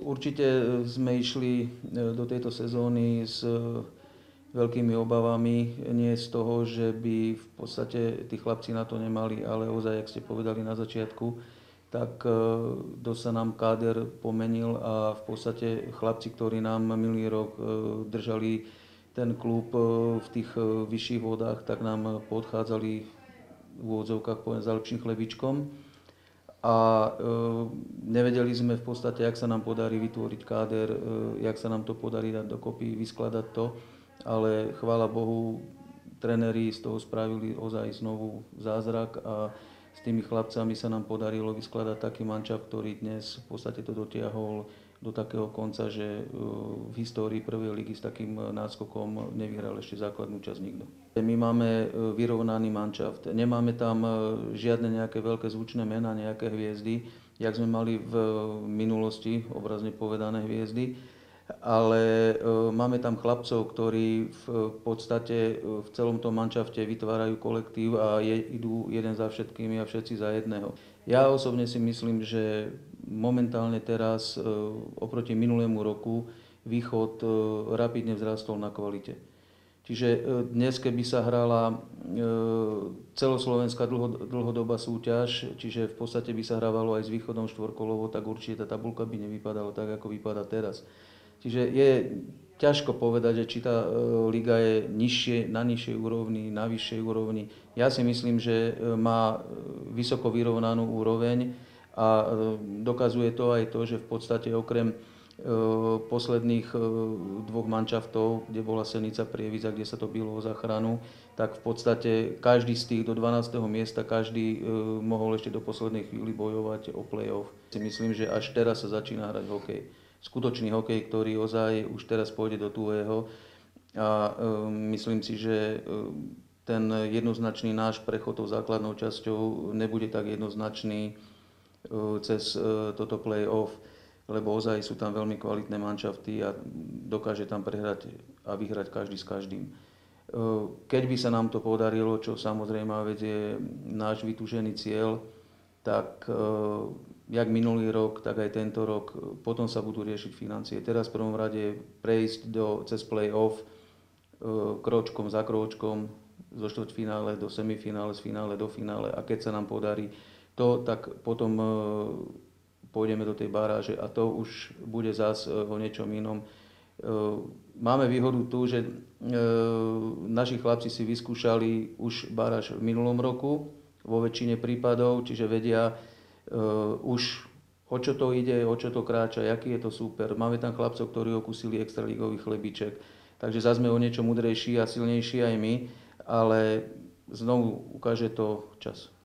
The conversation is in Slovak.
Určite sme išli do tejto sezóny s veľkými obavami, nie z toho, že by v podstate tí chlapci na to nemali, ale ozaj, jak ste povedali na začiatku, tak dosť sa nám káder pomenil a v podstate chlapci, ktorí nám minulý rok držali ten klub v tých vyšších vodách, tak nám podchádzali v úvodzovkách poviem za lepším chlebičkom a nevedeli sme v podstate, jak sa nám podarí vytvoriť káder, jak sa nám to podarí dať dokopy, vyskladať to, ale chvála Bohu, tréneri z toho spravili ozaj znovu zázrak a s tými chlapcami sa nám podarilo vyskladať taký mančaft, ktorý dnes v podstate to dotiahol do takého konca, že v histórii prvej ligy s takým náskokom nevyhral ešte základnú časť nikto. My máme vyrovnaný manšaft, nemáme tam žiadne nejaké veľké zvučné mená, nejaké hviezdy, jak sme mali v minulosti, obrazne povedané hviezdy, ale máme tam chlapcov, ktorí v podstate v celom tom manšafte vytvárajú kolektív a idú jeden za všetkými a všetci za jedného. Ja osobne si myslím, že momentálne teraz oproti minulému roku Východ rapidne vzrastol na kvalite. Čiže dnes, keby sa hrala celoslovenská dlhodobá súťaž, čiže v podstate by sa hrávalo aj s Východom štvorkolovo, tak určite tá tabuľka by nevypadala tak, ako vypadá teraz. Čiže je ťažko povedať, že či tá liga je na nižšej úrovni, na vyššej úrovni. Ja si myslím, že má vysoko vyrovnanú úroveň a dokazuje to aj to, že v podstate okrem posledných dvoch manšaftov, kde bola Senica Prievidza, kde sa to bylo o záchranu, tak v podstate každý z tých do 12. miesta, každý mohol ešte do poslednej chvíli bojovať o play-off. Si myslím, že až teraz sa začína hrať hokej. Skutočný hokej, ktorý ozaj už teraz pôjde do tuhého a myslím si, že ten jednoznačný náš prechod tou základnou časťou nebude tak jednoznačný cez toto play-off, lebo ozaj sú tam veľmi kvalitné manšafty a dokáže tam prehrať a vyhrať každý s každým. Keď by sa nám to podarilo, čo samozrejme vec je náš vytúžený cieľ, tak jak minulý rok, tak aj tento rok, potom sa budú riešiť financie. Teraz v prvom rade prejsť cez play-off kročkom za kročkom, zo štvrťfinále do semifinále, z finále do finále a keď sa nám podarí to, tak potom pôjdeme do tej baráže a to už bude zás o niečom inom. Máme výhodu tu, že naši chlapci si vyskúšali už baráž v minulom roku vo väčšine prípadov, čiže vedia už o čo to ide, o čo to kráča, aký je to super. Máme tam chlapcov, ktorí okúsili extraligový chlebiček, takže zase sme o niečo múdrejší a silnejší aj my, ale znovu ukáže to čas.